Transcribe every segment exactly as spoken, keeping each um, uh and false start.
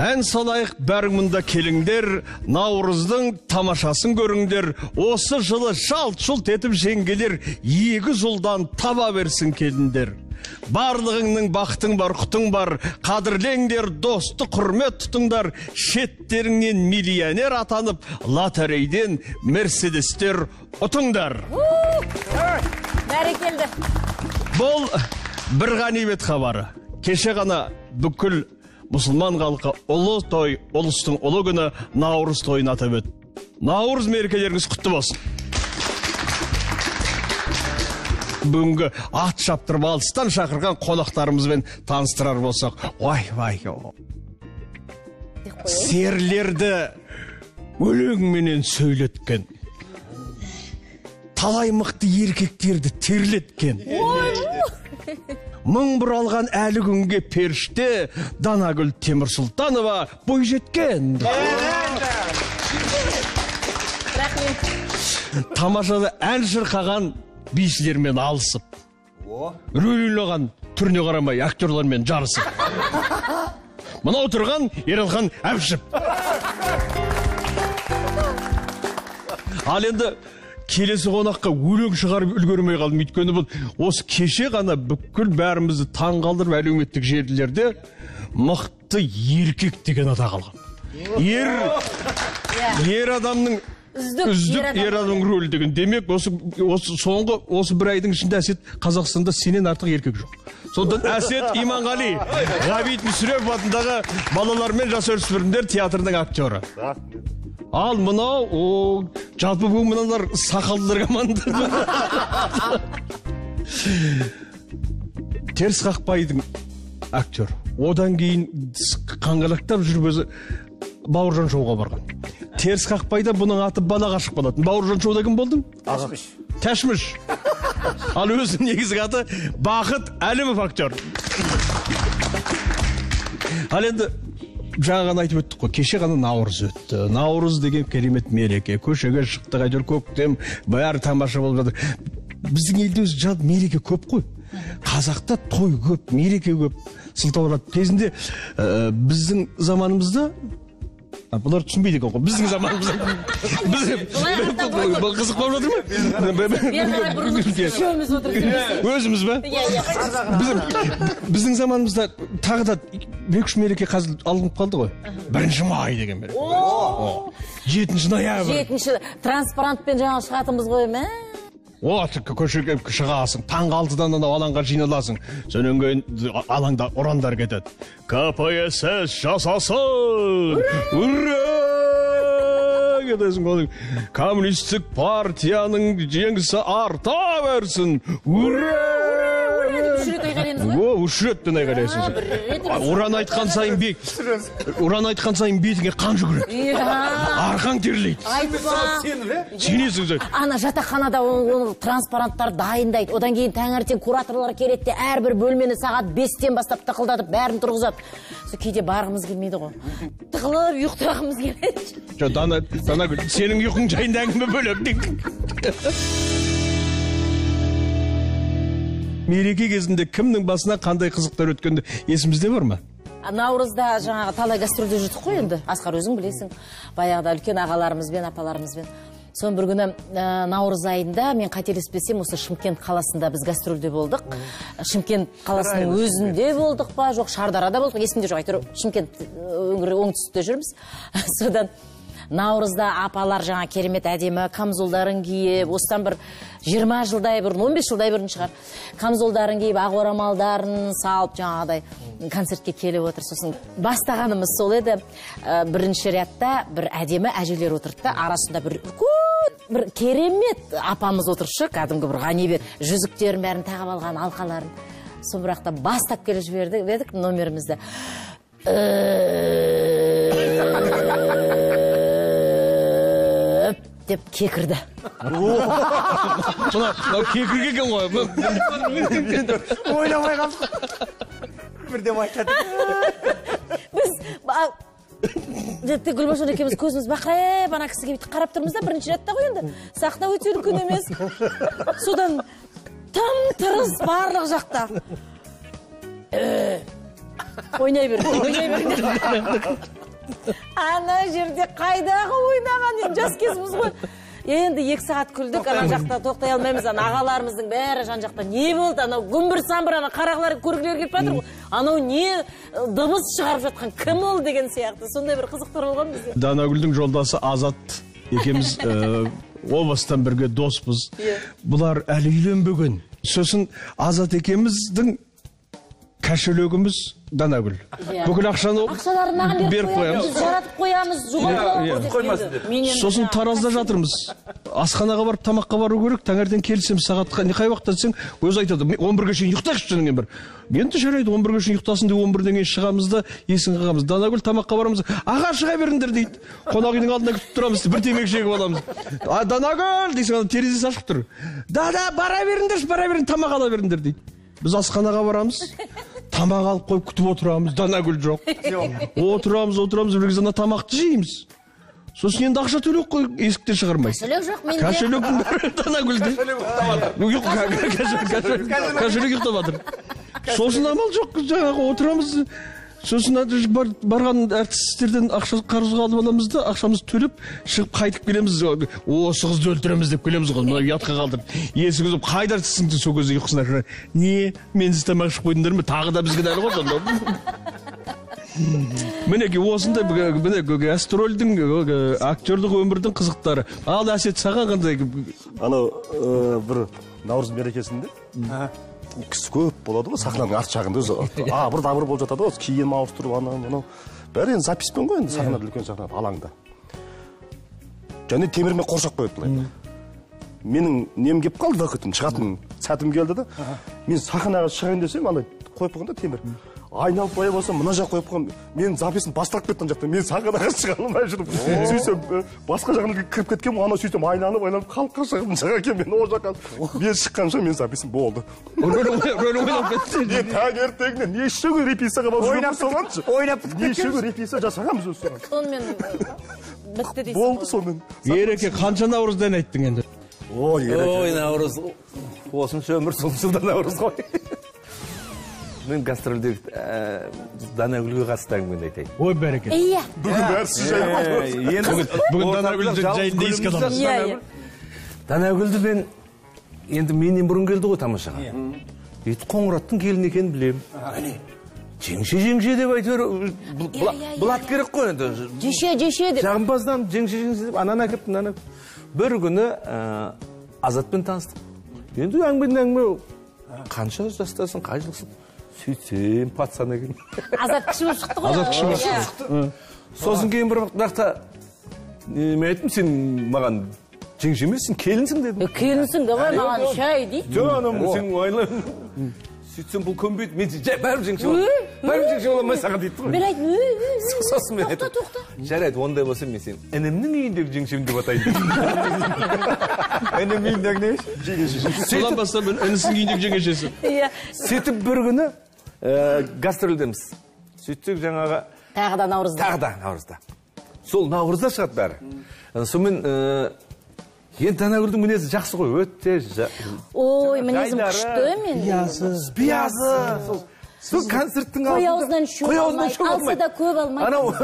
Ән салайық бәрің мұнда келіңдер, Наурыздың тамашасын көріңдер, осы жылы жалт-жұлт етіп жеңгелер, егіз ұлдан таба берсін келіндер. Барлығыңның бақтың бар, құтың бар, қадірлеңдер, досты құрмет тұтыңдар, шеттеріңнен миллионер атанып, лотерейден мерседестер ұтыңдар. Бәрекелді. Бұл бір ғанибет хабары. Кеше ғана бүкіл мұсылман халқы ұлы той, ұлыстың ұлы күні Наурыз тойын атап өтті. Наурыз мерекелеріңіз құтты болсын. Бүгінгі ат шаптырып алыстан шақырған қонақтарымызбен таныстырар болсақ, ой, вай, серлерді өлеңменен сөйлеткен, талай мықты еркектерді терлеткен, мың бір алған әлі күнге періште Данагүл Темірсұлтанова бой жеткен. Тамашада ән шырқаған бишілермен алысып, рөл ойнаған түріне қарамай актерлармен жарысып. Мына отырған Ералхан Әбішев. Ал енді келесі қонаққа өлең шығарып үлгермей қалдым. Өйткені бұл осы кеше ғана бүкіл бәрімізді таңғалдырып әлеуметтік желілерде мықты еркек деген атақ алған. Ер ер адамның үздік ер адамның рөлі деген. Демек осы соңғы осы бір айдың ішінде Әсет Қазақстанда сенен артық еркек жоқ. Сондықтан Әсет Иманғали, Ғабит Мүсірепов атындағы балалар мен жасөспірімдер театрының актері. Ал мынау, жалпы бұл мыналар сақалдылар команда. Теріс Қақпайдың актер. Одан кейін қаңғалақтап жүріп өзі Бауыржан шоуға барған. Теріс Қақпайда бұның аты балаға ашық болатын. Бауыржан шоуда кім болдың? Тәшміш. Тәшміш. Ал өзі негізгі аты Бақыт Әлімов актер. Ал енді жаңаған айтып өттік қой, кеше ғана Наурыз өтті. Наурыз деген керемет мереке. Көшеге шықты, әйтеуір көктем, бәрі тамаша болып жатыр. Біздің елде өзі жат мереке көп қой. Қазақта той көп, мереке көп. Сылтауратып кезінде біздің заманымызда, бұлар түсінбейді екен ғой, біздің заманымызда. Бұл қызық болып жатыр ма? Өзіміз ба? Біздің заманымызда тағы да екі-үш мереке қазір алынып қалды ғой. Бірінші май деген мереке. Жетінші ноябрь. Жетінші транспарантпен жаңа шығатымыз ғой ме? О, көшеге шығасың, таңғы алтыдан алаңға жиналасың. Сонан кейін алаңда ұрандар кетеді. ка пэ эс эс жасасын! Ура! Кетесің оның. Коммунистік партияның жеңісі арта берсін! Ура! Үш реттен айғайлайсың. Уран айтқан сайын бек. Уран айтқан сайын бетіңе қан жүгіреді. Арқан терлейді. Айтпа. Сенесің сен. Ана жатақханада транспаранттар дайындайды. Одан кейін таңертең кураторлар келеді де әрбір бөлмені сағат бестен бастап тықылдатып бәрін тұрғызады. Кейде барғымыз келмейді ғой. Тықылып ұйықтырағымыз келеді. Жо, Данагүл, сенің ұйқың жайында әңгіме бөлек. Мереке кезінде кімнің басына қандай қызықтар өткенде есімізде бар ма? Наурызда жаңағы талай гастрольде жүрдік қой енді. Асқар өзің білесің. Баяғыда үлкен ағаларымызбен, апаларымызбен. Сон бір күні Наурыз айында мен қателеспесем осы Шымкент қаласында біз гастрольде болдық. Шымкент қаласының өзінде болдық па, жоқ Шардарада болдық. Есімде жоқ, әйтеуір Шымкент өңірі оңтүстікте жүрміз. Содан Наурызда апалар жаңа керемет әдемі камзолдарын киіп, осыдан бір жиырма жылдай бұрын, он бес жылдай бұрын шығар. Камзолдарын киіп, ақ орамалдарын салып жаңағыдай концертке келіп отыр. Сосын бастағанымыз сол еді. Бірінші рядта бір әдемі әжелер отырды да, арасында бір бір керемет апамыз отыршы, кәдімгі бір ғанибет, жүзіктерін бәрін тағып алған, алқаларын. Сол бірақта бастап келіп жібердік номерімізді. Деп кекірді. Мұна кекірге кен ғой. Ойламай қалдық. Бірден байқадық. Біз Жетті Гүлбашар екеуміз көзіміз бақырайып, ана кісіге бүйтіп қарап тұрмыз да, бірінші рядта ғой енді. Сахна өте үлкен емес. Содан тым тырыс барлық жақта. ойнай бер, ойнай бер. Ана жерде қайдағы ойнаған, енді жас кезіміз ғой. Енді екі сағат күлдік, ана жақта тоқтай алмаймыз, ана ағаларымыздың бәрі жан жақта не болды, анау гүмбір самбыр, ана қарағылар көргілер келіп жатыр ғой. Анау не дыбыс шығарып жатқан кім ол деген сияқты. Сондай бір қызықтар болған бізде. Данагүлдің жолдасы Азат екеуміз облыстан бірге доспыз. Бұлар әлі үйленбеген. Сосын Азат екеуміздің кәшелегіміз Данагүл. Бүкіл ақшаны беріп қоямыз. Біз жаратып қоямыз, жоғалтып қоймайды. Сосын таразда жатырмыз. Асханаға барып тамаққа бару керек. Таңертең келсем сағатқа не қай уақытта десең, өзі айтады, он бірге шейін ұйықтайықшы деген бір. Енді жарайды, он бірге шейін ұйықтасын деп он бірден кейін шығамыз да есін қағамыз. Данагүл тамаққа барамыз. Аға шыға беріңдер дейді. Қонақ үйдің алдында күтіп тұрамыз. Бір темекі шегіп аламыз. А Данагүл дейсің, терезесі ашық тұр. Да-да, бара беріңдерші, бара берің, тамақ ала беріңдер дейді. Біз асханаға барамыз. Тамақ алып қойып күтіп отырамыз. Данагүл жоқ. Отырамыз, отырамыз, бір кезде тамақты жейміз. Сосын енді ақша төлеп қой, есіктен шығармай. Кәшелек жоқ менде. Кәшелектің бәрі Данагүлде. Кәшелек ұйықтап жатыр. Сосын амал жоқ, жаңағы отырамыз. Сосын барған әртістерден ақша қарызға алып аламыз да, ақшамызды төлеп, шығып қайтып келеміз. Осы қызды өлтіреміз деп келеміз ғой, мына ұятқа қалдырып. Есік үзіп, қайда сіздің сол кезде ұйқысына. Не, мен сіз тамақ ішіп қойдыңдар ма? Тағы да бізге дәл ғой сонда. Мінеки осындай гастрольдің, актерлік өмірдің қызықтары. Ал Әсет саған қандай? Анау бір Наурыз мерекесінде кісі көп болады ғой, сахнаның арт жағында өзі абыр-дабыр болып жатады ғой, киім ауыстырып, анау мынау бәрі енді записпен ғой, енді сахнада, үлкен сахнада, алаңда. Және темірмен қоршап қояды былай. Менің нем келіп қалды вақытым, шығатын сәтім келді да, мен сахнаға шығайын десем, андай қойып қойғанда темір. Айналып қоя болсам, мына жақ қойып қойған, менің записім басталып кеткен жақта, мен сахнаға шыға алмай жүріп, сөйтсем басқа жағына кіріп кеткен, анау сөйтсем айналып, айналып халыққа шығып шыға екен, мен ол жаққа мен шыққанша менің записім болды. Рөл ойнап кетті. Мен таңертеңнен неше күн репетицияға барып жүрміз соғаншы. Ойнап неше күн репетиция жасағанбыз өз соған. Сонымен бітті дейсің. Болды сонымен. Ереке, қанша Наурыздан айттың енді? Ой, Ой, Наурыз. Осынша өмір солшылда Наурыз ғой. Мен гастрольдегі Данагүлге қатысты әңгімені айтайын. Ой, бәрекет. Иә. Бүгін бәрі сіз жайлы. Бүгін Данагүл жайында еске аламыз. Иә, иә. Данагүлді мен енді менен бұрын келді ғой тамашаға. Ет Қоңыраттың келін екенін білем. Жеңше жеңше деп айтыр. Бұлат керек қой енді. Жеше жеше деп. Жағымпаздан жеңше жеңше деп ананы әкеп, мынаны. Бір күні Азатпен таныстық. Енді әңгімен әңгіме қанша жастасың, қай жылсың? Сөйтсем, патсан екен. Азат кіші болып шықты ғой. Азат кіші болып шықты. Сосын кейін бір вақытта мен айттым, сен маған жеңше емессің, келінсің дедім. Келінсің де ғой, маған шай дейді. Жоқ, анам, сен ойлан. Сөйтсем, бұл көнбейді. Мен бәрібір жеңше боламын. Бәрібір жеңше боламай саған дейді ғой. Мен айттым, сосын мен айттым. тоқта, тоқта. Жарайды, ондай болса мен сен інімнің үйіндегі жеңшем деп атайын. Інім үйіндегі не? Жеңеше. Содан бастап інісінің үйіндегі жеңешесі. Иә. Сөйтіп бір күні гастрольдеміз. Сөйтсек жаңағы... Тағы да Наурызда. Тағы да Наурызда. Сол Наурызда шығады бәрі. Сонымен енді Данагүлдің мінезі жақсы ғой, өте... Ой, мінезім күшті мен. Биязы. Биязы. Сол концерттің алдында... Қой аузынан шөп алмайды, алса да көп алмайды. Анау...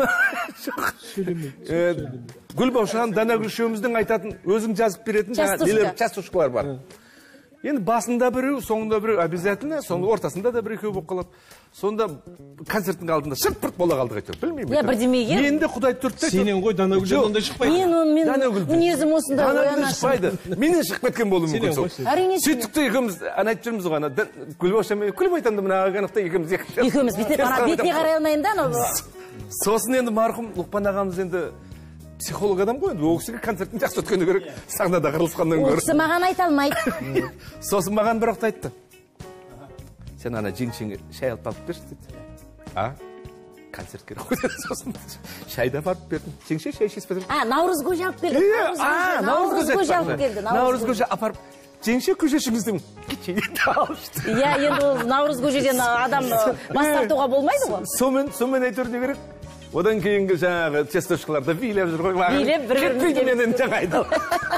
Гүлбаушан, Данагүл үшеуміздің айтатын, өзің жазып беретін частушкалар бар. Енді басында біреу, соңында біреу обязательно, соңғы ортасында да бір екеу болып қалады. Сонда концерттің алдында шырт-пырт бола қалдық әйтеуір. Білмеймін. Иә, бірдемеге. Енді Құдай түртті. Сенен ғой Данагүлден ондай шықпайды. Мен мінезім осында Данагүлден шықпайды. Менен шығып кеткен болуы мүмкін сол. Сөйттік те екеуміз ән айтып жүрміз ғой, Гүлбаушанмен күліп айтамын мына ағанықта екеуміз екеуміз бетіне қарай алмайын да. Сосын енді марқұм Лұқпан ағамыз енді психолог адам ғой, ол кісіге концерттің жақсы өткені керек, сахнада қырылысқаннан көрі. Ол кісі маған айта алмайды. Сосын маған бір уақыт айтты. Сен ана жеңшеңе шай алып барып берші деді. А? Концерт керек қой. Сосын шайда барып бердім. Жеңше шай ішесіз бе? А, Наурыз көже алып келді. Наурыз көже алып келді. Наурыз көже апарып, жеңше көжешіңіздің кеченеті алышты. Иә, енді ол Наурыз көжеден адам бас тартуға болмайды ғой. Сомен әйтеуір не керек? Одан кейінгі жаңағы тестошқаларда билеп жүр ғой. Билеп бір-бірін менен жаңа айдал.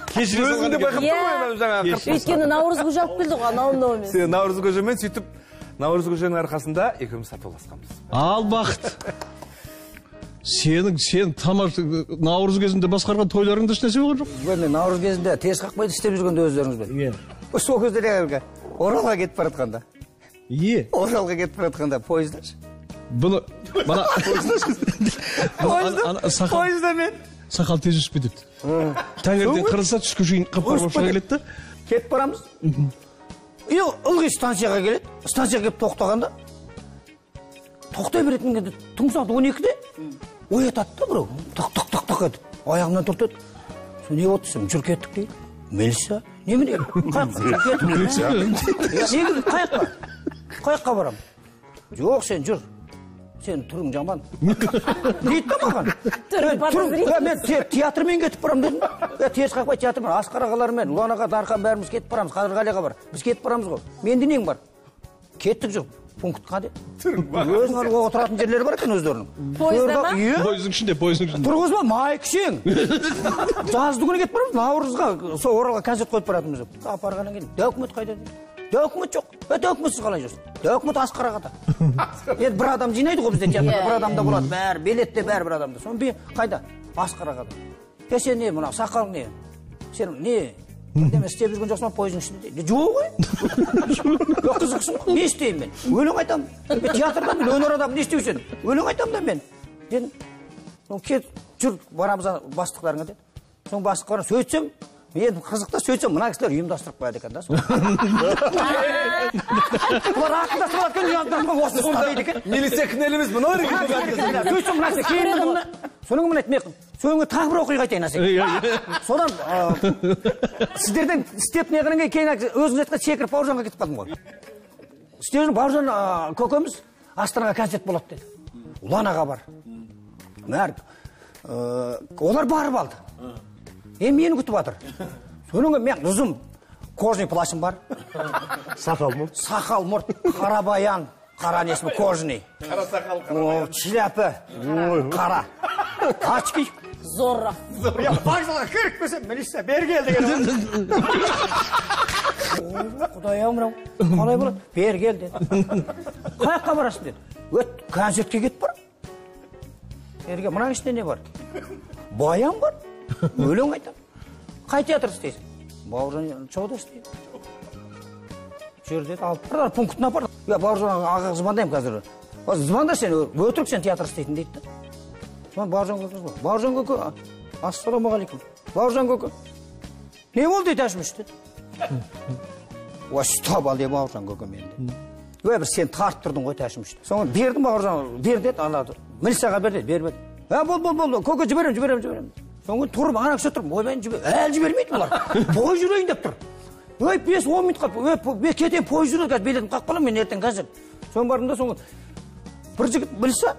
Кешіресің байқап тұрмын жаңағы. Өйткені Наурыз көже алып келді ғой, анау-мынаумен. Наурыз көжемен сөйтіп Наурыз көшенің арқасында екеуміз татуласқанбыз. Ал бақыт. Сенің, сен тамаша наурыз кезінде басқарған тойларыңда еш нәрсе болған жоқ? Мен наурыз кезінде теріс қақпайды істеп жүргенде өздеріңізбен. Иә. Сол кезде әлгі Оралға кетіп бара жатқанда. Е. Оралға кетіп бара жатқанда пойызда. Бұны, мана Пойызда, пойызда мен. Сақал тез өсіп кетеді. Таңертең қырылса түске шейін қап-қара болып шыға келеді да. Кетіп барамыз. И ылғи станцияға келеді. Станцияға келіп тоқтағанда тоқтай беретін кезде түнгі сағат он екіде оятады да біреу. Тақ-тақ-тақ-тақ етіп. Аяғымнан тұртады. Сен не болды десем, жүр кеттік дейді. Мелиса, неме дейді? Қаяққа? Қаяққа барам? Жоқ, сен жүр. Сен түрің жаман. Дейді да маған. Мен театрмен кетіп барам дедім. Теріс қақпай театрмен, Асқар ағалармен, Ұлан аға, Дархан бәріміз кетіп барамыз. Қадырғалиға бар. Біз кетіп барамыз ғой. Менде нең бар? Кеттік жүр. Пунктқа де. Өзің отыратын жерлері бар екен өздерінің. Пойызда ма? Пойыздың ішінде, пойыздың ішінде. Тұрғызба, май кішең. Жазды күні кетіп барамыз. Наурызға, сол Оралға концерт қойып баратынбыз. Апарғаннан кейін, документ қайда? Документ жоқ. Документсіз қалай жүрсің? Документ Асқар ағада. Енді бір адам жинайды ғой бізде театрда, бір адамда болады. Бәрі, билетте бәрі бір адамда. Соны қайда? Асқар ағада. Е сен не, мына сақалың не? Сен не? Бірдеме істеп жүрген жоқсың ба пойыздың ішінде? Жоқ ғой. Қызықсың ғой. Не істеймін мен? Өлең айтамын. Театрда мен өнер адамын не істеушін? Өлең айтамын да мен. Дедім. Кет, жүр, барамыз бастықтарыңа деді. Соң бастықтарына сөйтсем, енді қызықта сөйтсем, мына кісілер ұйымдастырып қояды екен да. Бұлар ақылдасып алады екен, ұйымдастырып осы ұстайды екен. Милиция кінәлі емес, мұны сөйтсем, мына кісілер керемет мұны. Соның мұны айтмайқын. Соңғы тағы бір оқиға айтайын әсең. Содан сіздерден істеп неғырын кейін өзіңіз айтқан секіріп Бауыржанға кетіп қалдым ғой. Істеудің Бауыржан көкеміз Астанаға концерт болады деді. Ұлан аға бар. Мәрк. Олар барып алды. Е, мені күтіп жатыр. Соның мен ұзым кожный плащым бар. Сақал мұрт. Сақал мұрт, қара баян, қара несімі кожный. Қара сақал, шляпы, қара. Очки. Зорро. Я вокзалға кіріп көсем, милиция бер кел деген. Құдай ау, қалай болады? Бер кел деді. Қаяққа барасың деді. Өт, концертке кетіп бар. Ерге, мұнаң ішінде не бар? Баян бар. Өлең айтам. Қай театр істейсің? Бауыржан шоуда істейді. Жүр деді, алып бар, пунктына бар. Я Бауыржан аға звондаймын қазір. Звонда сен, өтірік сен театр істейтін дейді. Бауыржан көке, Бауыржан көке, ассаламағалейкум. Бауыржан көке, не болды дейді әшміш деді. Ой, ұстап ал деп Бауыржан көке мен деді. Ой, бір сен тартып тұрдың ғой әшмішті. Соңын бердім Бауыржан, бер деді, алады. Милицияға бер деді, бермеді. Ә, бол, бол, бол, көке жіберем, жіберем, жіберем. Соңын тұрып, ана кісі тұрып, ойбайын жібер, әлі жібермейді олар. Пойыз жүрейін деп тұр. Ой, бес он минут қалып, ой, кетем пойыз жүреді, қазір билетім қақып қалам, мен ертең қазір. Соң бардым да, соңын бір жігіт білсе,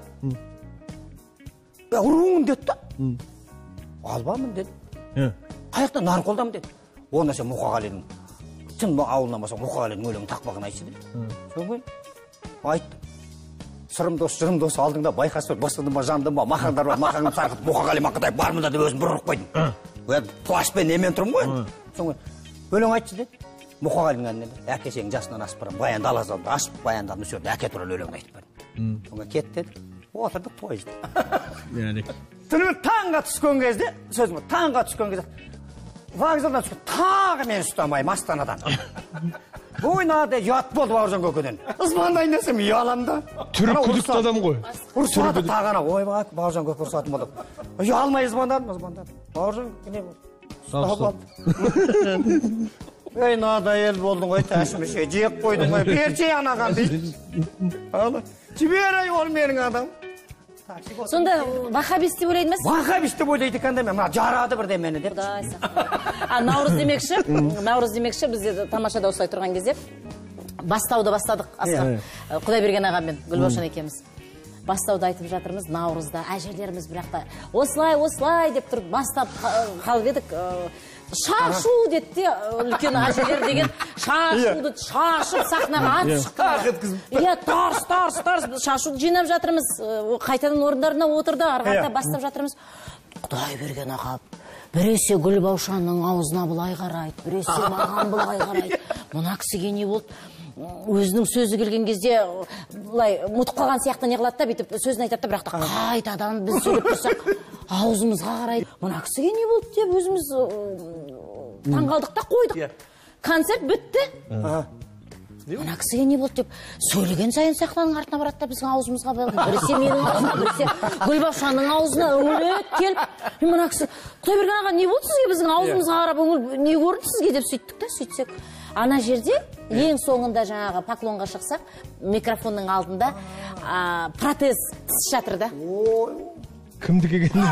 ұруыңын деді да. Албамын деді. Қаяқта Нарынқолдамын деді. Онда сен Мұқағалидың, шын ауылынан баса Мұқағалидың өлеңін тақпағын айтшы деді. Соң айтты. Сырым дос, жырым дос алдыңда байқасы бастадым ба, жандым ба, мақаңдар ба, мақаңым сарқыт, Мұқағали мақыдай бармын да деп өзім бір ұрып қойдым. Плашпен немен тұрмын ғой. Соң өлең айтшы деді. Мұқағалидың әнінен деді. Әке сенің жасынан асып барам, баянды алазалды, ашып баяндарын сөйледі, әке туралы өлең айтып бардым. Соңға кет деді. Отырдық пойызда. Түнімен таңға түскен кезде, сөзім таңға түскен кезде, вокзалдан түскен тағы мен ұстамайым Астанадан. Ойнады, ұят болды Бауыржан көкеден. Звондайын десем, ұялам да. Түрі күдікті адам ғой. Ұрсады тағана, ой Бауыржан көке ұрсатын болды. Ұялмай звондадым, звондадым. Бауыржан не болды? Ұстап алды. Ей, нада ел болдың ғой, тәшіміше, жек қойдың ғой, берчей анаған дейді. Жібер ай, ол менің адам. Сонда вахабист деп ойлайды ма? Вахабист деп ойлайды екен де мен, жарады бірде мені деп. А наурыз демекші, наурыз демекші бізде тамашада осылай тұрған кезде бастауды бастадық Асқар Құдайберген ағамен Гүлбаушан екеуміз. Бастауды айтып жатырмыз наурызда, әжелеріміз бірақта осылай, осылай деп тұрып бастап қалып едік. Шашу деді, үлкен әжелер деген шашуды шашып сахнаға атып шықты. Иә, тарс, тарс, тарс, шашуды жинап жатырмыз, қайтадан орындарына отырды, арғарда бастап жатырмыз. Құдай берген аға, біресе Гүлбаушанның аузына былай қарайды, біресе маған былай қарайды. Мына кісіге не болды? Өзінің сөзі келген кезде былай мұтып қалған сияқты не қылады да, бүйтіп сөзін айтады да, бірақ та қайтадан біз сөйлеп тұрсақ аузымызға қарайды. Мына кісіге не болды деп өзіміз таңғалдық та қойдық. Концерт бітті. Мына кісіге не болды деп сөйлеген сайын сахнаның артына барады да, біздің аузымызға біресе менің аузына, біресе Гүлбаушанның аузына үңіліп келіп, мына кісі Құдайберген аға не болды сізге, біздің аузымызға қарап не көрді сізге деп сөйттік та, сөйтсек ана жерде ең соңында жаңағы поклонға шықсақ, микрофонның алдында протез тіс жатыр да. Кімдікі келді?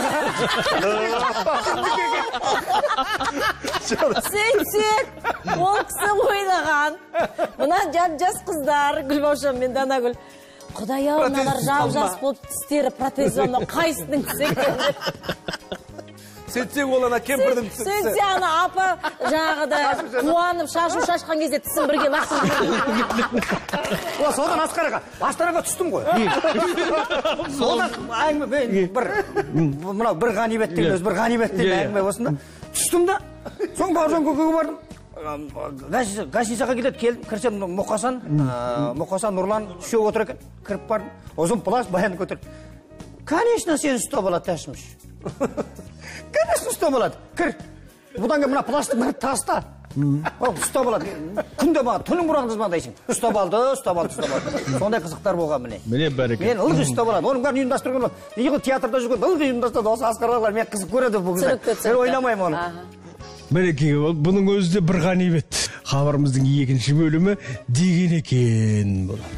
Сөйтсек, ол кісі ойнаған. Мына жас қыздар, Гүлбаушан мен Данагүл. Құдай-ау, мыналар жап-жас болып тістері протез болмай, қайсының тісі екен? Сөйтсең ол ана кемпірдің тісі. Сөйтсе ана апа жаңағыда қуанып шашын шашқан кезде тісін бірге лақтырып. О, содан Асқар аға, Астанаға түстім ғой. Содан әңгіме мен бір мынау бір ғанибет деген өзі бір ғанибет деген әңгіме осында. Түстім да, соң Бауыржан көкеге бардым. Гостиницаға келеді, келдім, кірсем Мұқасан, Мұқасан Нұрлан үшеу отыр екен. Кіріп бардым. Ұзын плащ баянды көтеріп. Конечно, сені ұстап алады Тәшіміш. Конечно, ұстап алады. Кір. Бұдан кейін мына плашты бір таста. Ұстап алады. Күнде маған түнің бұраңыз маңдайсың. Ұстап алды, ұстап алды, ұстап алды. Сондай қызықтар болған міне. Міне бәрекелді. Мен ылғи ұстап алады. Оның бәрін ұйымдастырған. Неге театрда жүрген ылғи ұйымдастырды. Осы Асқар ағалар мен қызық көреді бұл қызды. Мен ойламаймын оны. Бәрекеге бол, бұның өзі де бір ғанибет. Хабарымыздың екінші бөлімі деген екен болады.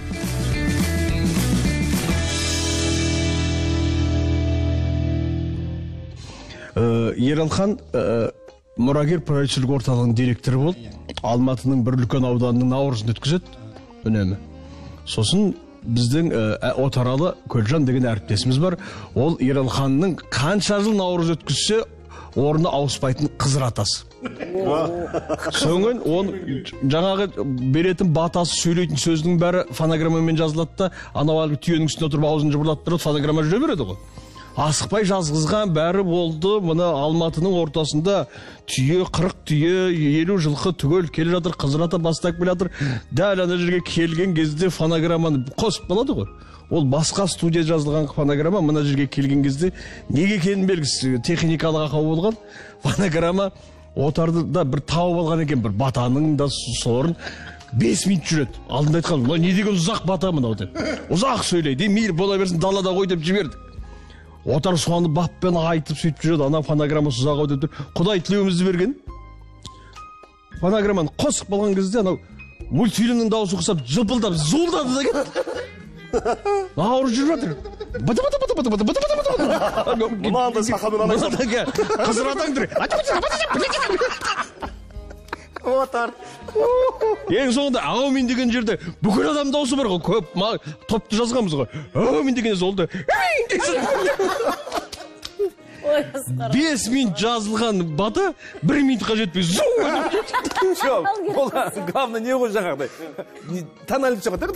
Ералхан мұрагер продюсерлік орталығының директоры болды. Алматының бір үлкен ауданының наурызын өткізеді үнемі. Сосын біздің Отаралы Көлжан деген әріптесіміз бар. Ол Ералханның қанша жыл наурыз өткізсе орны ауыспайтын қызыр атасы. Соңын он жаңағы беретін батасы сөйлейтін сөздің бәрі фонограммамен жазылады да, анау әлгі түйенің үстіне отырып аузын жыбырлаттырып фонограмма жүре береді ғой. Асықпай жазғызған бәрі болды. Мына Алматының ортасында түйе, қырық түйе, елу жылқы түгел келе жатыр, қызыр ата бастап келе жатыр. Дәл ана жерге келген кезде фонограмманы қосып болады ғой. Ол басқа студия жазылған фонограмма, мына жерге келген кезде неге екенін белгісіз, техникалық ақау болған. Фонограмма Отарда бір тауып алған екен, бір батаның да сорын бес минут жүреді. Алдында айтқан, не деген ұзақ бата мынау деп. Ұзақ сөйлейді, мейлі бола берсін, далада қой деп жіберді. Отар соны баппен айтып сөйтіп жүреді, ана фонограммасы ұзақ ау деп тұр. Құдай тілеуімізді берген. Фонограмманы қосып болған кезде, анау мультфильмнің дауысы ұқсап, жыпылдап, зуылдады да кетті. Наурыз жүріп жатыр. Быты быты быты быты быты быты быты быты. Мынандай сақалмен алайсың. Қызыр атаң тұр. Отар. Ең соңында аумин деген жерде бүкіл адам дауысы бар ғой, көп топты жазғанбыз ғой. Аумин деген солды. Бес минут жазылған бата бір минутқа жетпей зу. Ол главное не ғой жаңағыдай. Таналып шығады.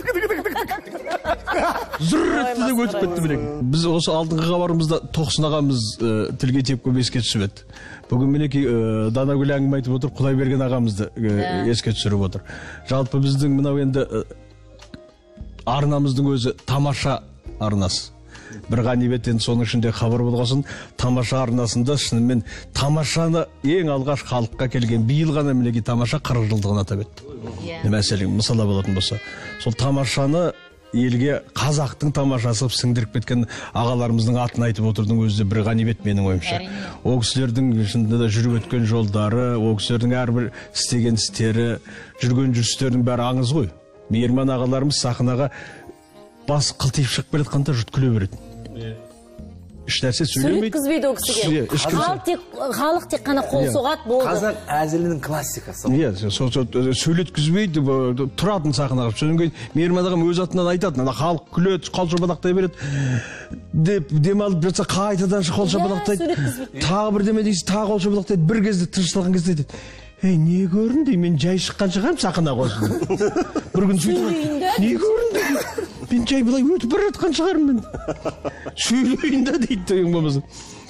Зүрретті де өтіп кетті білек. Біз осы алдыңғы хабарымызда Тоқсын ағамыз тілге тепкі еске түсіп еді. Бүгін мінекей Данагүл әңгіме айтып отыр, Құдайберген ағамызды еске түсіріп отыр. Жалпы біздің мынау енді арнамыздың өзі тамаша арнасы. Бір ғанибет енді соның ішінде хабар болғасын, тамаша арнасында шынымен тамашаны ең алғаш халыққа келген биыл ғана мінекей тамаша қырық жылдығын атап өтті. Мәселен, мысалы болатын болса, сол тамашаны елге қазақтың тамашасы сіңдіріп кеткен ағаларымыздың атын айтып отырдың өзі бір ғанибет менің ойымша. Ол кісілердің шынында да жүріп өткен жолдары, ол кісілердің әрбір істеген істері, жүрген жүрістердің бәрі аңыз ғой. Мейірман ағаларымыз сахнаға бас қылтиып шығып келе жатқанда жұрт күле береді. Еш нәрсе сөйлемейді. Сөйлеткізбейді ол кісіге. Халық тек қана қол соғады болды. Қазақ әзілінің классикасы. Иә, сөйлеткізбейді, тұратын сахнаға. Содан кейін Мейірман ағам өз атынан айтады, халық күледі, қол шапалақтай береді деп демалып жатса қайтадан қол шапалақтайды. Тағы бір деме дейсіз, тағы қол шапалақтайды. Bir кезде тынышталған кезде дейді, ей, не көрін дей, мен жай шыққан шығармын сахнаға қосып. Бір күн сөйтіп, не көрін дей, мен жай былай өтіп бір жатқан шығармын мен. Сөйлейін да дейді, ең болмаса.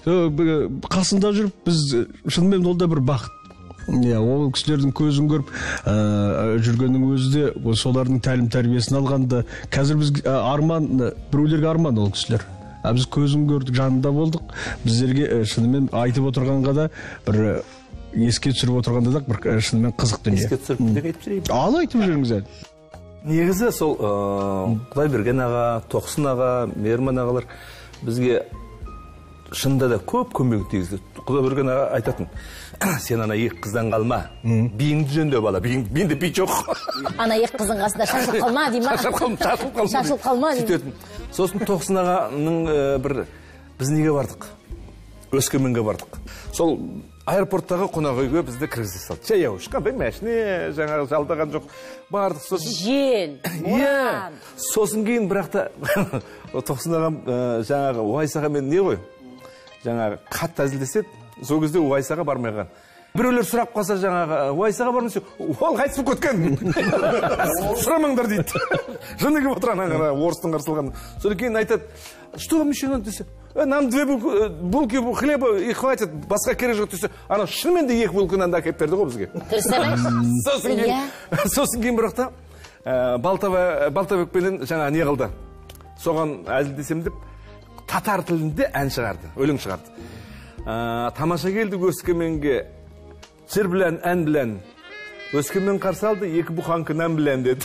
қасында жүріп біз шынымен ол да бір бақыт. Иә, ол кісілердің көзін көріп жүргеннің өзі де солардың тәлім тәрбиесін алғанда қазір біз арман, біреулерге арман ол кісілер. А біз көзін көрдік, жанында болдық. Біздерге шынымен айтып отырғанға да бір еске түсіріп отырғанда да бір шынымен қызық дүние. Еске түсіріп деп айтып жүрейін. Ал айтып жүріңіз әлі. Негізі сол Құдайберген аға, Тоқсын аға, Мейірман ағалар бізге шынында да көп көмек тигізді. Құдайберген аға айтатын: сен ана екі қыздан қалма, биіңді жөндеп ала, биіңде би жоқ. Ана екі қызың қасында шашылып қалма дей ма? Шашылып қалма дейді. Сосын Тоқсын ағаның бір біз неге бардық? Өскеменге бардық. Сол аэропорттағы қонақ үйге бізді кіргізе салды. Жаяу ешқандай машина жаңағы жалдаған жоқ. Бардық, сосын жел, боран. Сосын кейін бірақ та Тоқсын ағам жаңағы Уайсаға мен не ғой? Жаңағы қатты әзілдеседі. Сол кезде Уайсаға бармайған. Біреулер сұрап қалса жаңағы Уайсаға бармайсың, ол қайтыс болып кеткен. Сұрамаңдар дейді. Жыны келіп отыр ана орыстың қарсылығын. Содан кейін айтады: что вам еще надо десе? Нам две булки хлеба и хватит, басқа керек жоқ десе, ана шынымен де екі булканы анда әкеліп берді ғой бізге. Сосын кейін, сосын кейін бірақ та Балтабекпенен жаңа не қылды. Соған әзілдесем деп татар тілінде ән шығарды, өлең шығарды. Тамаша келдік Өскеменге, жыр білән, ән білән. Өскемен қарсы алды, екі бұқанқы нән білән деді.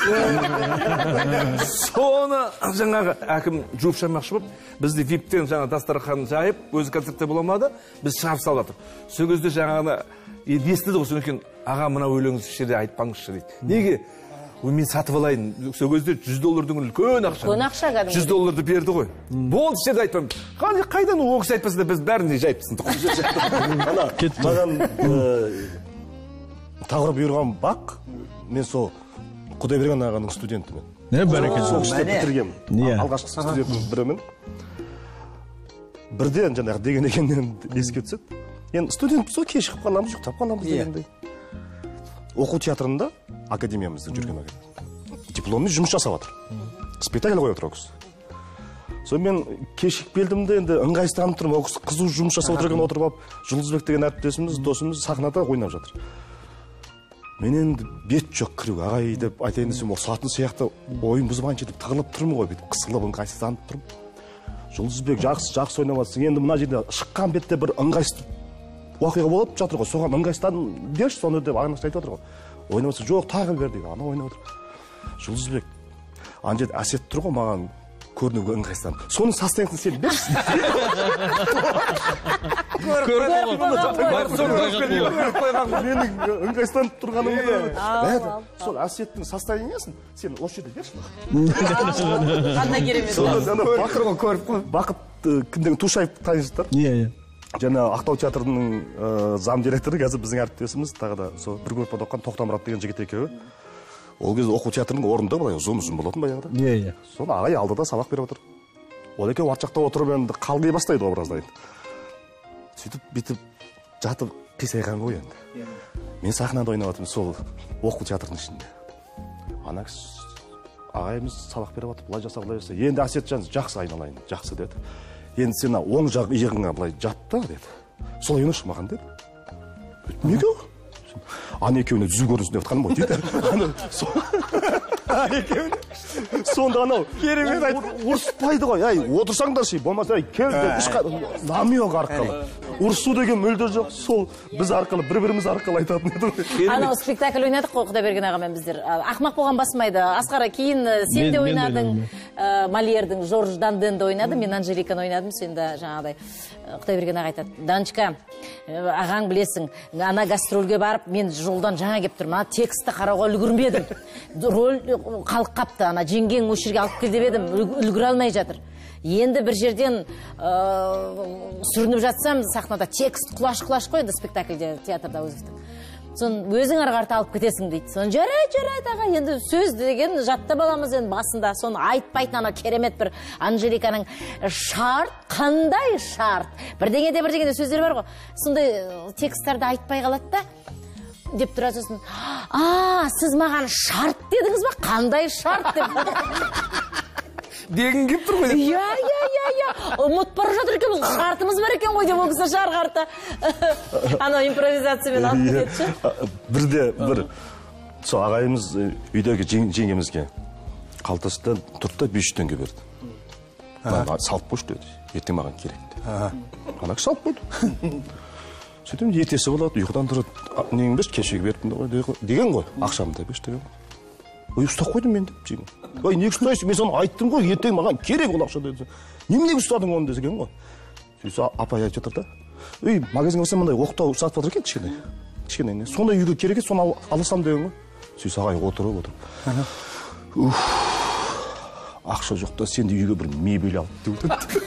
Соны жаңағы әкім жуып шамақшы болып, бізді виптен жаңа дастархан жайып, өзі концертте боламады, біз шығарып салдық. Сол кезде жаңағыны естіді ғой, содан кейін: аға, мына өлеңіңізді ішерде айтпаңызшы дейді. Неге? Мен сатып алайын. Сол кезде жүз доллардың үлкен ақша. Үлкен ақша кәдімгі. жүз долларды берді ғой. Болды, ішерде айтпаймын. Қайдан ол кісі айтпаса да біз бәріне жайыпсың. Ана, маған тағыры бұйырған бақ, мен сол Құдайберген ағаның студентімін. Не бәрекелді. Сол кіште бітіргем. Алғашқы студентіміз бірімін. Бірден жаңағы деген екеннен еске түседі. Енді студентпіз ғой, кешігіп қаламыз, ұйықтап қаламыз дегендей. Оқу театрында, академиямызда жүрген ағай, дипломмен жұмыс жасап жатыр. Спектакль қойып отыр ол кісі. Сол мен кешігіп келдім де енді ыңғайсызданып тұрмын. Ол кісі қызу жұмыс жасап отырған отырып алып, Жұлдызбек деген әріптесіміз, досымыз сахнада ойнап жатыр. Мен енді бет жоқ кіруге, ағай деп айтайын десем, ол сатын сияқты ойын бұзбайынша деп тығылып тұрмын ғой, бүйтіп қысылып ыңғайсызданып тұрмын. Жұлдызбек, жақсы жақсы ойнап жатсың. Енді мына жерде шыққан бетте бір ыңғайсыз уақиға болып жатыр ғой. Соған ыңғайсызданып дерші соны деп ағайын айтып отыр ғой. Ойнап жатса, жоқ, тағы бер дейді. Ана ойнап отыр. Жұлдызбек, ана жерде әсет тұр ғой, маған көрінуге ыңғайсызданып. Соның состояниесін сен берші. Менің ыңғайсызданып тұрғанымды сол әсеттің состояниесін сен осы жерде берші. Қандай керемет. Бақыт кімдегі Тушаев танисыздар? Иә, иә. Жаңа Ақтау театрының зам директоры, қазір біздің әріптесіміз, тағы да сол бір группада оқыған Тоқтамұрат деген жігіт екеуі. Ол кезде оқу театрының орнында былай ұзын-ұзын болатын баяғыда. Иә, иә. Соны ағай алдыда сабақ беріп отыр. Ол екеуі арт жақта отырып енді қалғи бастайды образда енді. Сөйтіп бүйтіп жатып қисайған ғой енді. Мен сахнада ойнап жатырмын сол оқу театрының ішінде. Ана кісі ағайымыз сабақ беріп отыр, былай жаса, былай жаса. Енді Әсетжан жақсы айналайын, жақсы деді. Енді сен оң жақ иығыңа былай жатты деді. Солай ойнашы маған деді. Неге? Ана екеуіне жүзу көрінсін деп отқаным ғой дейді. Ана екеуіне. Сонда анау керемет айтып ұрыспайды ғой. Ай, отырсаңдаршы, болмаса кел деп намек арқылы. Ұрысу деген мүлде жоқ. Сол біз арқылы, бір-біріміз арқылы айтатын еді ғой. Анау спектакль ойнадық қой Құдайберген ағамен біздер. Ақымақ болған басмайды. Асқара кейін сен де ойнадың. Мольердің Жорж Данденді ойнады. Мен Анжеликаны ойнадым. Сен де жаңағыдай Құдайберген аға айтады: Данчка, ағаң білесің, ана гастрольге барып, мен жолдан жаңа кеп тұрмын. Ана текстті қарауға үлгірмедім. Роль қалып қапты. Ана жеңгең осы жерге алып кел деп едім, үлгіре алмай жатыр. Енді бір жерден сүрініп жатсам, сахнада текст құлаш-құлаш қойды спектакльде, театрда өзіміздің. Сон өзің арғарты алып кетесің дейді. Сон жарайды, жарайды аға, енді сөз деген жаттап аламыз енді басында. Соны айтпайтын ана керемет бір Анжеликаның шарт, қандай шарт. Бірдеңеде бірдеңеде сөздер бар ғой. Сондай тексттарды айтпай қалады да деп тұра сосын: а, сіз маған шарт дедіңіз ба? Қандай шарт деп. дегің келіп тұр ғой деп. Иә, иә, иә, иә. Ұмыт бара жатыр екен, бұл шартымыз бар екен ғой деп ол кісі шығарғарта. Анау импровизациямен алып кетші. Бірде бір сол ағайымыз үйдегі жеңгемізге қалтасынан тұрды да бес жүз теңге берді. Салып қойшы деді, ертең маған керек деді. Ана кісі салып қойды. Сөйтем ертесі болады, ұйқыдан тұрып, нең берші, кешегі бердім деген ғой, ақшамды берші деген ғой. Ой, ұстап қойдым мен деп жеңгем. Ой, неге ұстайсың? Мен соны айттым ғой, ертең маған керек ол ақша деді. Неменеге ұстадың оны деген ғой. Сөйтсе апай айтып жатыр да. Ой, магазинге барсам мындай оқтау сатып жатыр екен кішкене. Кішкене. Сондай үйге керек еді, соны алсам деген ғой. Сөйтсе ағай отырып отырып. Уф. Ақша жоқ та сенде үйге бір мебель алып деп отыр.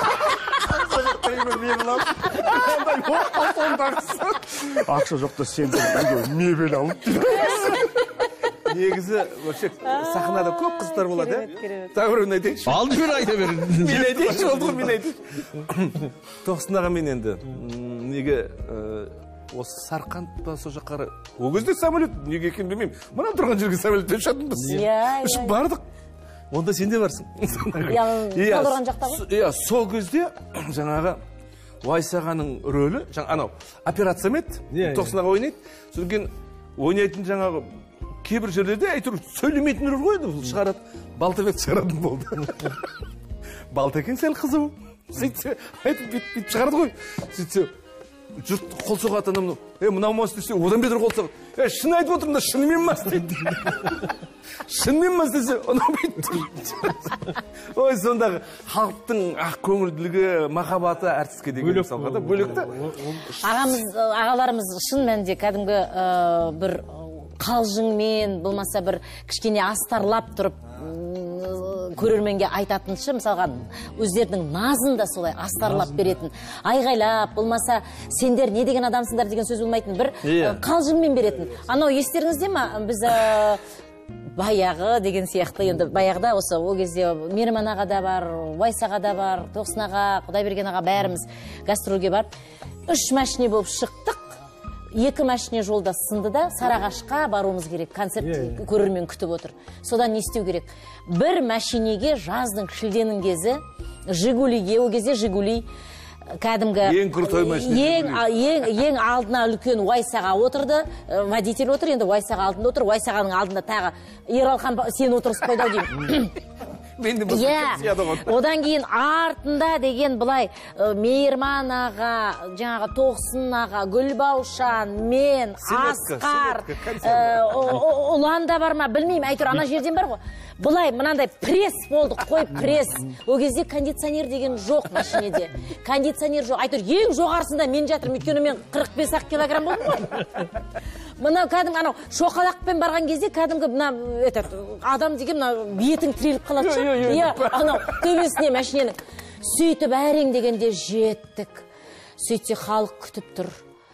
Ақша жоқ та сенде үйге мебель алып деп. Негізі вообще сахнада көп қыздар болады, ә? Тағы біреуін айтайыншы. Алды бер айта бер. Мен айтайыншы, болды ғой, мен айтайыншы. Тоқсын аға мен енді неге осы Сарқанд па сол жаққа ол кезде самолет неге екенін білмеймін. Мына тұрған жерге самолетпен ұшатынбыз. Ұшып бардық. Онда сен де барсың. Талдырған жақта ғой? Иә, сол кезде жаңағы Уайсағаның рөлі, анау операция еді, Тоқсын аға ойнайды. Содан кейін ойнайтын жаңағы кейбір жерлерде әйтеуір сөйлемейтін рөл ғой, бұл шығарады. Балтабек шығаратын болды. Балтекең сәл қызу. Сөйтсе, айтып бүйтіп шығарды ғой. Сөйтсе, жұрт қол соғады анамның. Е, мынау мас десе, одан бетер қол соғады. Е, шын айтып отырмын да, шынымен мас дейді. Шынымен мас десе, онан бетер. Ой, сондағы халықтың ақ көңілділігі, махаббаты әртіске деген мысалға да бөлекті. Ағаларымыз шын мәнінде кәдімгі бір қалжыңмен, болмаса бір кішкене астарлап тұрып көрерменге айтатыншы, мысалға өздерінің назын да солай астарлап беретін, айғайлап, болмаса сендер не деген адамсыңдар деген сөз болмайтын, бір қалжыңмен беретін. Анау естеріңізде ма, біз баяғы деген сияқты, енді баяғыда осы ол кезде Мерман аға да бар, Уайсаға да бар, Тоқсын аға, Құдайберген аға бәріміз гастрольге барып, үш машине болып шықтық. Екі машине жолда сынды да, Сарағашқа баруымыз керек, концерт көрермен күтіп отыр. Содан не істеу керек? Бір машинеге жаздың шілденің кезі, Жигулиге, ол кезде Жигули, кәдімгі ең крутой машина. Ең алдына үлкен Уайсаға отырды, водитель отыр, енді Уайсаға алдында отыр, Уайсағаның алдында тағы Ералхан сен отырысып қойды ау деймін. Одан кейін артында деген бұлай Мейірман аға, жаңағы Тоқсын аға, Гүлбаушан, мен, Асқар, Ұлан да бар ма, білмеймін, әйтеуір ана жерден бар ғой. Бұлай мынандай пресс болды, қойып пресс. Ол кезде кондиционер деген жоқ машинеде. Кондиционер жоқ. Әйтеуір ең жоғарысында мен жатырмын, өйткені мен қырық бес ақ килограмм болдым ғой. Мынау кәдімгі анау шоқалақпен барған кезде кәдімгі мына адам деген мына бетің тіреліп қалады. Иә, анау төбесіне машиненің. Сөйтіп әрең дегенде жеттік. Сөйтсе халық күтіп тұр.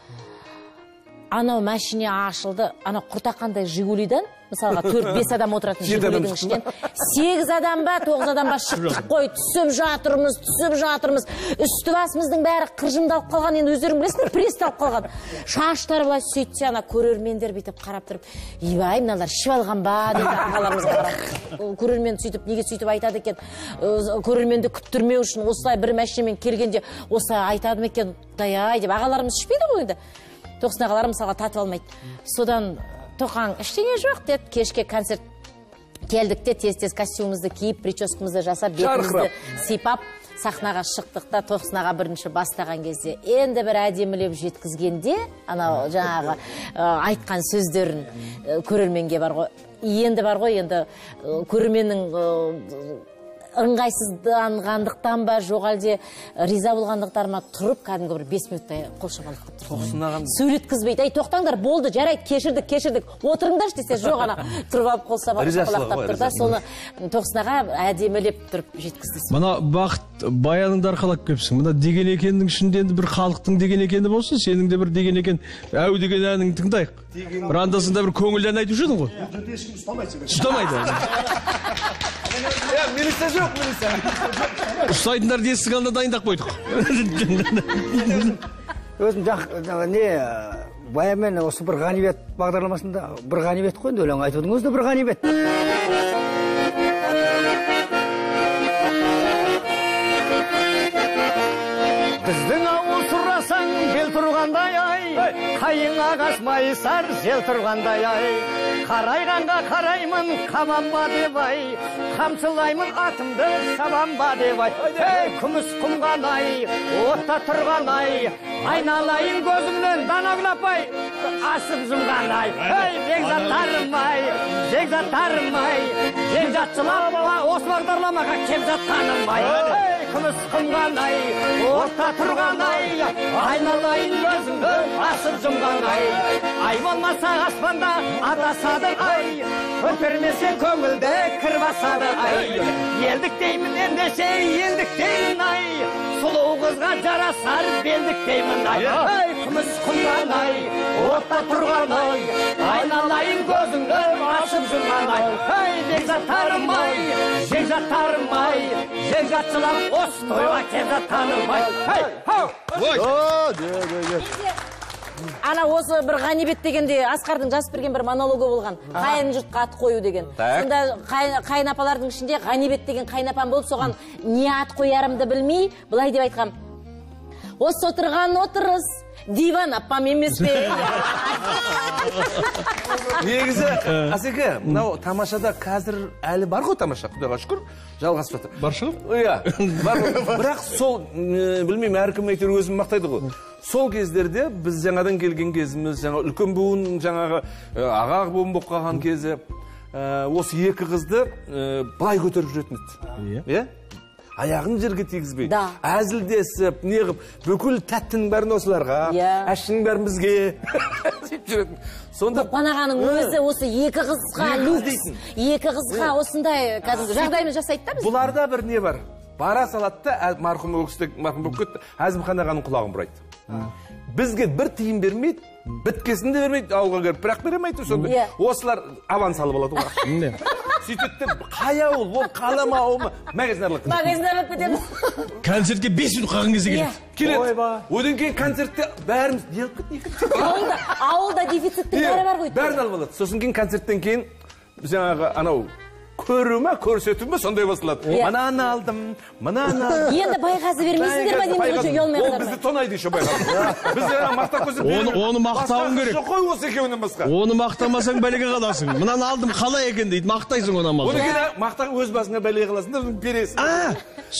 Анау машине ашылды. Анау құртақандай Жигулидан, мысалға төрт бес адам отыратын Жигулидің ішінен сегіз адам ба, тоғыз адам ба шықтық қой, түсіп жатырмыз, түсіп жатырмыз. Үсті басымыздың бәрі қыржымдалып қалған, енді өздерің білесіңдер, прессталып қалған. Шаштар былай сөйтсе, ана көрермендер бүйтіп қарап тұрып, "Ебай, мыналар ішіп алған ба?" дейді ағаларымызға қарап. Көрермен сөйтіп, неге сөйтіп айтады екен? Көрерменді күттірмеу үшін осылай бір машинамен келгенде осылай айтады ма екен? Дай-ай деп ағаларымыз ішпейді ғой енді. Тоқсын ағалар мысалға татып алмайды. Содан Тоқан ештеңе жоқ деді, кешке концерт келдік те тез-тез костюмымызды киіп, прическамызды жасап, бетімізді сипап, сахнаға шықтық та Тоқсын аға бірінші бастаған кезде енді бір әдемілеп жеткізгенде, анау жаңағы айтқан сөздерін көрерменге бар ғой. Енді бар ғой, енді көрерменнің ыңғайсызданғандықтан ба, жоқ әлде риза болғандықтар ма тұрып, кәдімгі бір бес минуттай қолшамалық қып тұрды. Сөйлеткізбейді. Ай, тоқтаңдар, болды, жарайды, кешірдік, кешірдік, отырыңдаршы десе, жоқ ана тұрып алып қолшамалақтап тұрды. Соны Тоқсын аға әдемілеп тұрып жеткізді. Мына бақыт баяныңды арқалап кепсің. Мына деген екеннің ішінде енді бір халықтың деген екені болсын, сенің де бір деген екен, әу деген әнің тыңдайық. Бір андасында бір көңілден айтып жүрдің ғой. Ұстамайды. Милиция жоқ, милиция. Ұстайтындар десік анда дайындап қойдық. Өзім не баямен осы бір ғанибет бағдарламасында бір ғанибет қойды, өлең айтудың өзі бір ғанибет. қайың ағаш майысар жел тұрғандай ай, қарайғанға қараймын қаман ба деп ай, қамшылаймын атымды шабан ба деп ай. Ей, күміс құмған ай, отта тұрған ай, айналайын көзімнен данагүлап ай, ашып жұмған ай. Ей, бекзаттарым ай, бекзаттарым ай, бекзатшылап осы бағдарламаға кеп жатқаным ай. Ей, күміс құмған ай, отта тұрған ай, айналайын көзімді ашып жұмған ай. Ай болмаса аспанда адасады ай, көтермесе көңілді кір басады ай. Елдік деймін ендеше елдік деймін ай, сұлу қызға жарасар белдік деймін ай. Ай, күміс құмған ай, отта тұрған ай, айналайын көзімді ашып жұмған ай. Ай, бекзаттарым ай, бекзаттарым ай, бекзатшылап осы тойға кеп жатқаным ай. Ай, хау! Ана осы бір Ғанибет дегенде Асқардың жазып берген бір монологы болған. Қайын жұртқа ат қою деген. Сонда қайынапалардың ішінде Ғанибет деген қайынапам болып, соған не ат қоярымды білмей, былай деп айтқам. Осы отырған отырыс диван апам емес пе? Негізі, Асеке, мынау тамашада қазір әлі бар ғой тамаша, құдайға шүкір, жалғасып жатыр. Бар шығып? Иә, бар. Бірақ сол, білмеймін, әркім әйтеуір өзін мақтайды ғой. Сол кездерде біз жаңадан келген кезіміз, жаңа үлкен буын, жаңағы аға буын болып қалған кезі, осы екі қызды былай көтеріп жүретін еді. Иә? Аяғын жерге тигізбей, әзілдесіп, неғып, бүкіл тәттінің бәрін осыларға, әшінің бәрін бізге деп жүретін. Сонда Қанағаның өзі осы екі қызға люкс, екі қызға осындай кәдімгі жағдайын жасайды да біз. Бұларда бір не бар? Бара салады да, марқұм өкісті, марқұм болып кетті, Әзімхан ағаның құлағын бұрайды. Бізге бір тиын бермейді, біткесін де бермейді, ауылға келіп, бірақ беремейді. Сонда осылар аван салып алады ғой. Сөйтетті, қай ауыл, ол қалама ауыл ма? Магазин аралап кетеді. Магазин аралап кетеміз. Концертке бес минут қалған кезде келеді. Келеді. Одан кейін концертте бәріміз деліп кетті. Ауылда дефицитті бәрі бар ғой. Бәрін алып алады. Сосын кейін концерттен кейін жаңағы анау көру ма, көрсету ма, сондай басылады. Мынаны алдым, мынаны алдым. Енді байғазы бермейсіңдер ма дейміз ғой, ұялмай ол бізді тонайды еще байғазы. Біз мақтап көзіп оны мақтауың керек. жоқ қой осы екеуінен басқа. Оны мақтамасаң бәлеге қаласың. Мынаны алдым қалай екен дейді, мақтайсың оны амал. Оны кейін мақтаң өз басыңа бәлеге қаласың да бересің.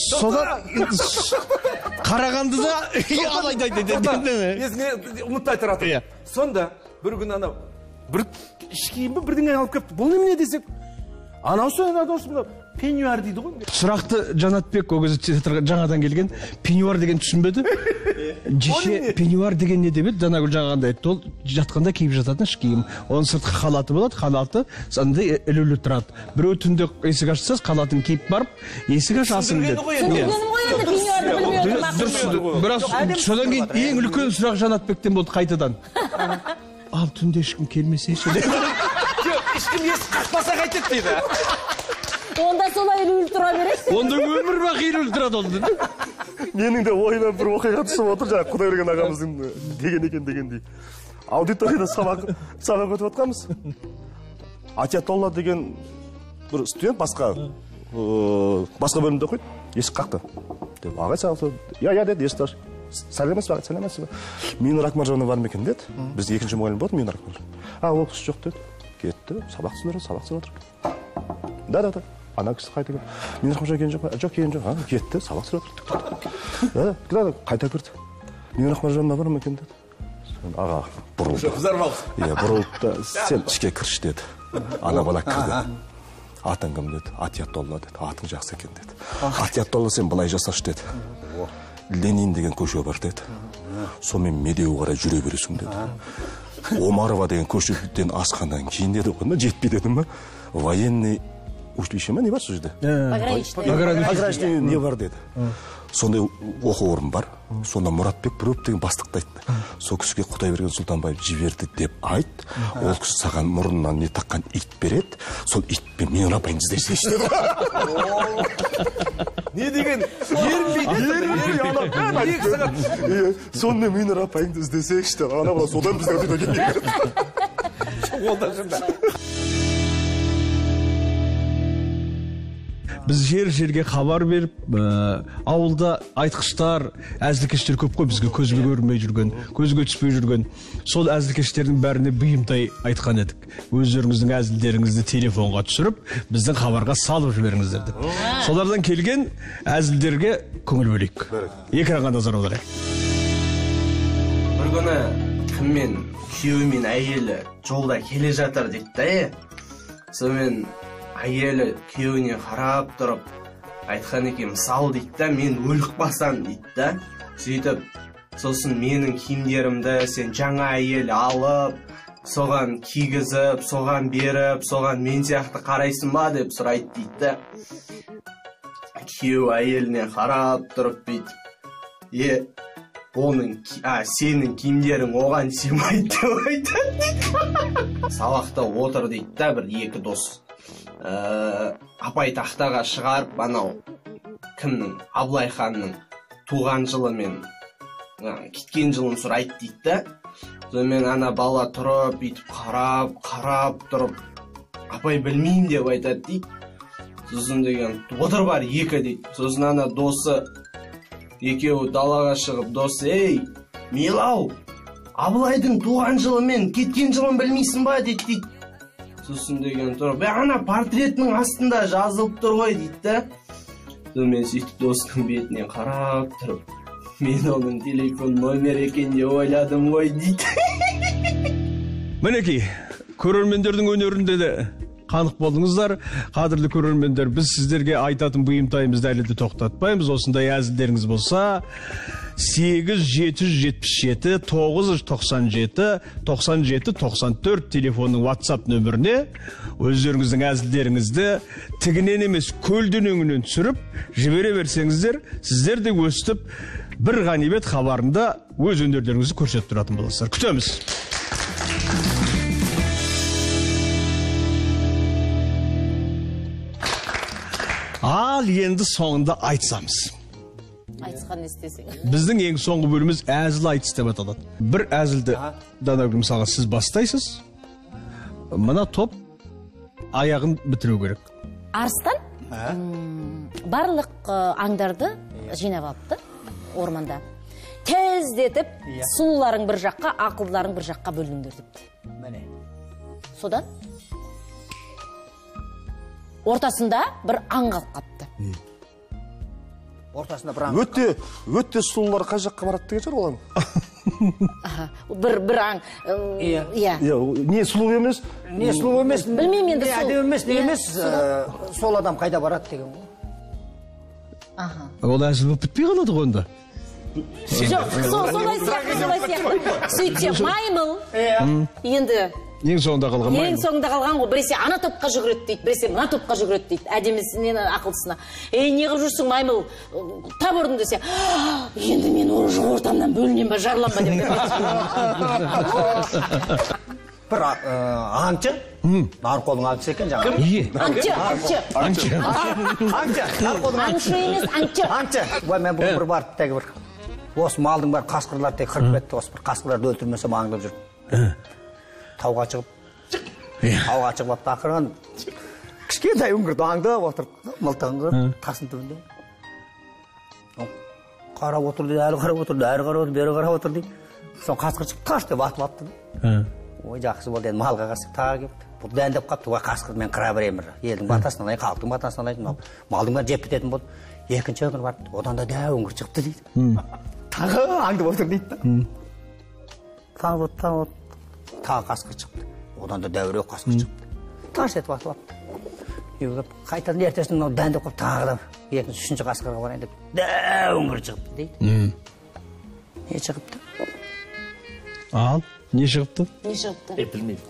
Содан Қарағандыда алайды дейді. Есіне ұмытпай тұрады. Сонда бір күн анау бір іш киім бе бірдеңе алып келіпті. Бұл немене десек? Анаусы, анаусы, пеньюар дейді ғой. Сұрақты Жанатбек ол кезде жаңадан келген. Пеньюар деген түсінбеді. Жеше пеньюар деген не деп еді? Данагүл жаңағанда айтты, ол жатқанда киіп жататын іш киім. Оның сыртқы халаты болады, халаты сондай ілулі тұрады. Біреу түнде есік ашсаңыз, халатын киіп барып, есік ашасың деді. Түсіндіргенім ғой енді пеньюарды білмей отырмақ. Бірақ содан кейін ең үлкен сұрақ Жанатбектен болды қайтадан. Ал түнде ешкім келмесейші деп. Ешкім есік қақпаса қайтеді дейді. Онда солай ілулі тұра береді. Онда өмір бақи ілулі тұрады ол деді. Менің де ойынан бір оқиға түсіп отыр, жаңа Құдайберген ағамыздың деген екен дегендей. Аудиторияда сабақ сабақ өтіп жатқанбыз. Атиятолла деген бір студент басқа басқа бөлімде оқиды. Есік қақты. Деп, ағай саған, я я деді, есікті аш. Сәлеметсіз бе, сәлеметсіз бе. Мина Рахманжанова бар ма екен деді. Біздің екінші мұғалім болды, Мина Рахманжанова. А, ол кісі жоқ деді. Кетті, сабақ түсіндірді, сабақ түсіндірді отыр. Да, да, да. Ана кісі қайта келді. Мина Рахманжанова келген жоқ па? Жоқ, келген жоқ. А, кетті, сабақ түсіндірді отыр. Да, да, қайта кірді. Мина Рахманжанова бар ма екен деді. Аға, бұрылды. Взорвался. Иә, бұрылды да, сен ішке кірші деді. Ана бала кірді. Атың кім деді. Атиятолла деді. Атың жақсы екен деді. Атиятолла сен былай жасашы деді. Ленин деген көше бар деді. Сонымен медеу қарай жүре бересің деді. Омарова деген көшеден асқаннан кейін деді, онда жетпей дедім ба? Военный училище ма не бар сол жерде? Пограничный не бар деді. Сондай оқу орын бар. Сонда Мұратбек Бүріп деген бастықты айтты. Сол кісіге Құдайберген Сұлтанбаев жіберді деп айт. Ол кісі саған мұрнынан не таққан ит береді. Сол итпен менің апайымды іздесейші деді. Не деген? Ерінбейді. Сонымен менің апайымды іздесейші деді. Ана бала содан біздің өтіп өтіп Ол да жында. біз жер жерге хабар беріп, ауылда айтқыштар, әзілкештер көп қой, бізге көзге көрмей жүрген, көзге түспей жүрген. Сол әзілкештердің бәріне бұйымтай айтқан едік. Өздеріңіздің әзілдеріңізді телефонға түсіріп, біздің хабарға салып жіберіңіздер деп. Солардан келген әзілдерге көңіл бөлейік. Экранға назар аударайық. Бір күні кіммен күйеуі мен әйелі жолда келе жатыр дейді да. Сонымен әйелі күйеуіне қарап тұрып айтқан екен, мысалы дейді да, мен өлік басам дейді да. Сөйтіп, сосын менің киімдерімді сен жаңа әйел алып, соған кигізіп, соған беріп, соған мен сияқты қарайсың ба деп сұрайды дейді да. Күйеу әйеліне қарап тұрып дейді, е, оның, а, сенің киімдерің оған сыймайды деп айтады. Сабақта отыр дейді да бір екі дос. Апай тақтаға шығарып, анау кімнің, Абылай ханның туған жылы мен кеткен жылын сұрайды дейді да. Сонымен ана бала тұрып, бүйтіп қарап, қарап тұрып, апай білмеймін деп айтады дейді. Сосын деген, отыр бар екі дейді. Сосын ана досы екеуі далаға шығып, досы, ей, Мелау, Абылайдың туған жылы мен кеткен жылын білмейсің ба дейді. Сосын деген тұрып, ана портретінің астында жазылып тұр ғой дейді да. Сонымен сөйтіп досының бетіне қарап тұрып, мен оның телефон номер екен деп ойладым ғой дейді. Мінекей, көрермендердің өнерінде де қанық болдыңыздар. Қадірлі көрермендер, біз сіздерге айтатын бұйымтайымызды әлі де тоқтатпаймыз. Осындай әзілдеріңіз болса, сегіз жеті жүз жетпіс жеті тоғыз жүз тоқсан жеті тоқсан жеті тоқсан төрт телефонның WhatsApp нөміріне өздеріңіздің әзілдеріңізді тігінен емес көлденеңінен түсіріп жібере берсеңіздер, сіздер де өстіп бір ғанибет хабарында өз өнерлеріңізді көрсетіп тұратын боласыздар. Күтеміз. Ал енді соңында айтсамыз. Айтысқан естесің. Біздің ең соңғы бөліміміз әзіл айтыс деп аталады. Бір әзілді Данагүл мысалға сіз бастайсыз. Мына топ аяғын бітіру керек. Арыстан барлық аңдарды жинап алыпты орманда. Тездетіп, сұлуларың бір жаққа, ақылдыларың бір жаққа бөліңдер депті. Міне. Содан ортасында бір аң қалып қапты. Ортасында бір аң. Өтте, өтте сұлулар қай жаққа барады деген шығар олар. Бір бір аң. Иә. Иә. Не сұлу емес? Не сұлу емес? Білмеймін енді. Әдемі емес, не емес. Сол адам қайда барады деген ғой. Аха. Ол әзіл болып бітпей қалады ғой онда. Жоқ, солай сияқты, солай сияқты. Сөйтсе маймыл. Енді ең соңында қалған маймыл. Ең соңында қалған ғой, біресе ана топқа жүгіреді дейді, біресе мына топқа жүгіреді дейді. Әдемісінен ақылсына. Ей, не қылып жүрсің маймыл? Тап ұрдым десе, енді мен ортамнан бөлінем ба, жарланба деп. Бір аңшы, нарқолдың аңшысы екен жаңа. Аңшы, аңшы. Аңшы. Аңшы, нарқолдың аңшы емес, аңшы. Аңшы. Ой, мен бұл бір барып тегі бір. Осы малдың бар қасқырлар тек қырып кетті. Осы бір қасқырларды өлтірмесем аңдып жүр. Тауға шығып, тауға шығып апты ақырған кішкентай үңгірді аңдып отырып, мылтығын тасын түбінде. Қарап отырды, әлі қарап отырды, әрі қарап отырды, бері қарап отырды. Соң қасқыр шығып, таш деп атып апты. Ой, жақсы болды, енді малға қасық таға кепті. Бұл дәндеп қапты, ой, қасқыр мен қыра берейін бір. Елдің батасын алайын, халықтың батасын алайын. Малдың бәрі жеп бітетін болды. Екінші күні барды, одан да дәу үңгір шығыпты дейді. Тағы аңдып отыр дейді. Тағы отыр, тағы отыр. Тағы қасқыр шықты. Одан да дәуірек қасқыр шықты. Таш етіп атып апты. Қайтадан ертесін дәндеп қап тағы да екінші, үшінші қасқырға барайын деп дәу үңгір шығыпты дейді. Не шығыпты? Ал, не шығыпты? Не шығыпты? Е, білмеймін.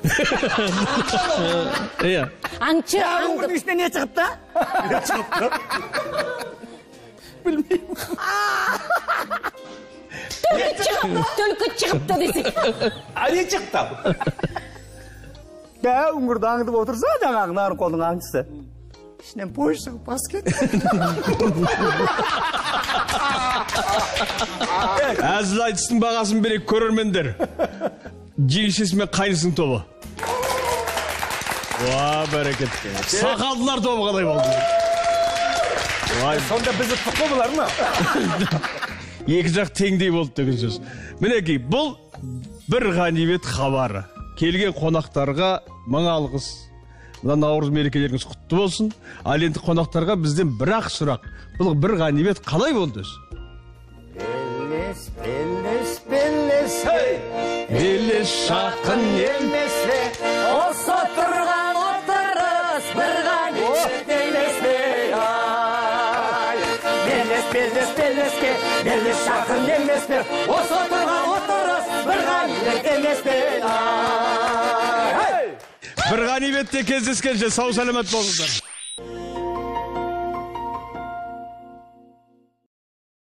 Иә. Аңшы, аңдып. Үңгірдің ішіне не шығыпты? Не шығыпты? Білмеймін. Түлкі шығыпты десек. А не çıktı? Дәу үңгірді аңдып отырса, жаңағы нарқолдың аңшысы. İçinden boş шығып бас кетті. Әзіл айтыстың бағасын берек көрермендер. Жеңшесі мен қайнысының тобы. Уа, бәрекет. Сақалдылар тобы қалай болды? Сонда біз ұттық қой бұлар ма? Екі жақ теңдей болды деген сөз. Мінекей, бұл бір ғанибет хабары. Келген қонақтарға мың алғыс. Мына Наурыз мерекелеріңіз құтты болсын. Ал енді қонақтарға бізден бір-ақ сұрақ. Бұл бір ғанибет қалай болды өзі? Белес, белес, белес, Белес шақын емес пе, осы тұрған отырыс бір ғанибет емес пе, ай. Белес, белес, белеске, белес шақын емес пе, осы тұрған отырыс бір ғанибет емес пе, ай. бір ғанибетте кездескенше сау саламат болыңыздар.